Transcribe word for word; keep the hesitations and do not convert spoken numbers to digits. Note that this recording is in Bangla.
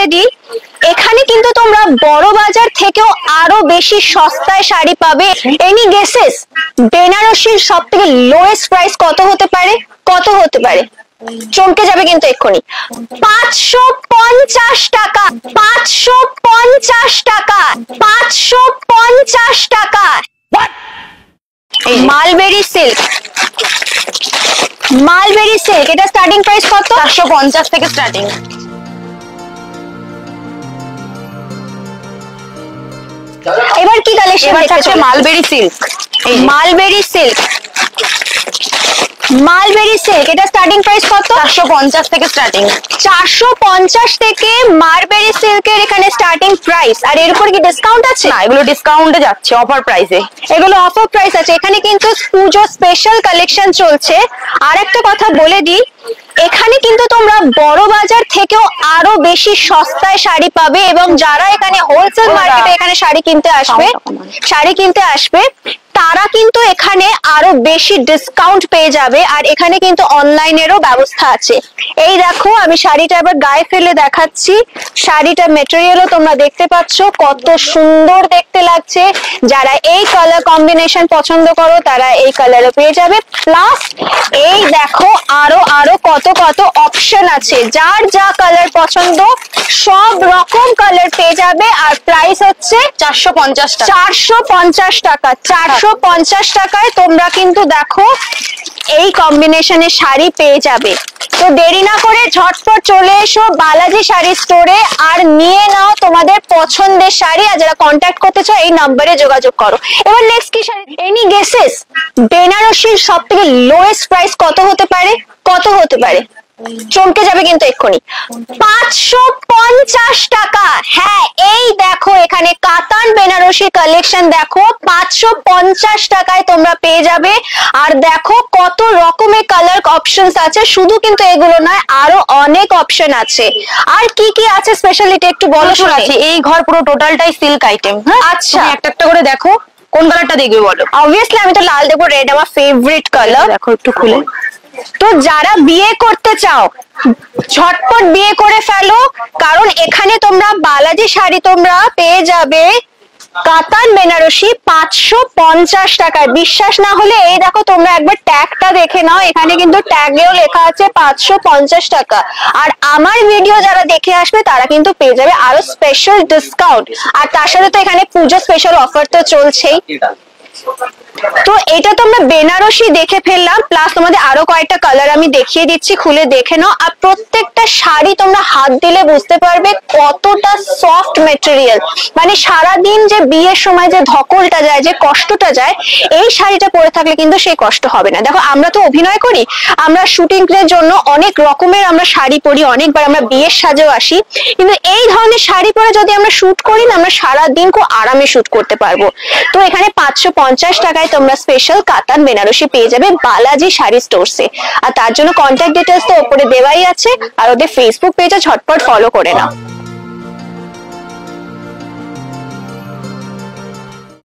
দিই, এখানে কিন্তু তোমরা বড় বাজার থেকেও আরো বেশি সস্তায় শাড়ি পাবে। এনি গেসেস বেনারসির সব থেকে লোয়েস্ট প্রাইস কত হতে পারে? কত হতে পারে? চমকে যাবে কিন্তু এক্ষুনি। পাঁচশো পঞ্চাশ টাকা, পাঁচশো পঞ্চাশ টাকা, পাঁচশো পঞ্চাশ টাকা। মালবেরি সিল্ক, মালবেরি সিল্ক, এটা স্টার্টিং প্রাইস কত? চারশো পঞ্চাশ থেকে স্টার্টিং। এবার কি কালেকশন দেখছো? Mulberry silk, mulberry silk, mulberry silk, এটা স্টার্টিং প্রাইস কত? চারশো পঞ্চাশ থেকে স্টার্টিং। চারশো পঞ্চাশ থেকে মালবেরি সিল্কের এখানে স্টার্টিং প্রাইস। আর এর উপর কি ডিসকাউন্ট আছে? না, এগুলো ডিসকাউন্টে যাচ্ছে, অফার প্রাইসে এগুলো অফার প্রাইস আছে। এখানে কিন্তু পুজো স্পেশাল কালেকশন চলছে। আর একটা কথা বলে দিই, এখানে কিন্তু তোমরা বড় বাজার থেকেও আরো বেশি সস্তায় শাড়ি পাবে, এবং যারা এখানে হোলসেল মার্কেটে এখানে শাড়ি কিনতে আসবে, শাড়ি কিনতে আসবে তারা কিন্তু এখানে আরো বেশি ডিসকাউন্ট পেয়ে যাবে। আর এখানে কিন্তু অনলাইনেরও ব্যবস্থা আছে। এই দেখো, আমি শাড়িটা এবার গায়ে ফেলে দেখাচ্ছি। শাড়িটা মেটেরিয়ালও তোমরা দেখতে পাচ্ছ কত সুন্দর দেখতে লাগছে। যারা এই কালার কম্বিনেশন পছন্দ করো তারা এই কালারও পেয়ে যাবে। প্লাস এই দেখো আরো আরো কত কত অপশন আছে, যার যা কালার পছন্দ সব রকম কালার পেয়ে যাবে। আর প্রাইস হচ্ছে চারশো পঞ্চাশ টাকা, চারশো পঞ্চাশ টাকা, চারশো পঞ্চাশ টাকায় তোমরা কিন্তু দেখো এই কম্বিনেশনের শাড়ি পেয়ে যাবে। তো দেরি না করে ঝটপট চলে এসো বালাজি শাড়ি স্টোরে আর নিয়ে নাও তোমাদের পছন্দের শাড়ি। আর যারা কন্ট্যাক্ট করতে চাও এই নাম্বারে যোগাযোগ করো। এবার নেক্সট কি শাড়ি? এনি গেসেস বেনারসির সব থেকে লোয়েস্ট প্রাইস কত হতে পারে? কত হতে পারে? চমকে যাবে কিন্তু এক্ষুনি। পাঁচশো পঞ্চাশ টাকা। হ্যাঁ, এই দেখো এখানে কাতান বেনারসি কালেকশন দেখো, পাঁচশো পঞ্চাশ টাকায় তোমরা পেয়ে যাবে। আর দেখো কত রকমের কালার অপশনস আছে, শুধু কিন্তু এগুলো নয়, আরো অনেক অপশন আছে। আর কি কি আছে স্পেশালিটি একটু বলো শুনি। এই ঘর পুরো টোটালটাই সিল্ক আইটেম। হ্যাঁ, আচ্ছা, একটা একটা করে দেখো কোন কালারটা দেখবে বলো। অবভিয়াসলি আমি তো লাল দেবো, রেড আমার ফেভারিট কালার। দেখো একটু খুলে। তো যারা বিয়ে করতে চাও ঝটপট বিয়ে করে ফেলো, কারণ এখানে তোমরা বালাজি শাড়ি তোমরা পেয়ে যাবে কাতান বেনারসি পাঁচশো পঞ্চাশ টাকায়। বিশ্বাস না হলে এই দেখো তোমরা একবার ট্যাগটা দেখে নাও, এখানে কিন্তু ট্যাগেও লেখা আছে পাঁচশো পঞ্চাশ টাকা। আর আমার ভিডিও যারা দেখে আসবে তারা কিন্তু পেয়ে যাবে আরো স্পেশাল ডিসকাউন্ট। আর তার সাথে তো এখানে পুজো স্পেশাল অফার তো চলছেই। তো এটা তো আমরা বেনারসি দেখে ফেললাম, প্লাস তোমাদের আরো কয়েকটা কালার আমি দেখিয়ে দিচ্ছি, খুলে দেখে নাও। আর প্রত্যেকটা শাড়ি তোমরা হাত দিলে বুঝতে পারবে কতটা সফট মেটেরিয়াল। মানে সারাদিন যে বিয়ের সময় যে ধকলটা যায়, যে কষ্টটা যায়, এই শাড়িটা পরে থাকলে কিন্তু সেই কষ্ট হবে না। দেখো আমরা তো অভিনয় করি, আমরা শুটিং এর জন্য অনেক রকমের আমরা শাড়ি পরি, অনেকবার আমরা বিয়ের সাজেও আসি, কিন্তু এই ধরনের শাড়ি পরে যদি আমরা শুট করি না, আমরা সারাদিন খুব আরামে শুট করতে পারবো। তো এখানে পাঁচশো পঞ্চাশ টাকায় তোমরা স্পেশাল কাতান বেনারসি পেয়ে যাবে বালাজি শাড়ি স্টোরসে। আর তার জন্য কন্ট্যাক্ট ডিটেলস তো উপরে দেওয়াই আছে, আর ওদের ফেসবুক পেজে ঝটপট ফলো করে নাও।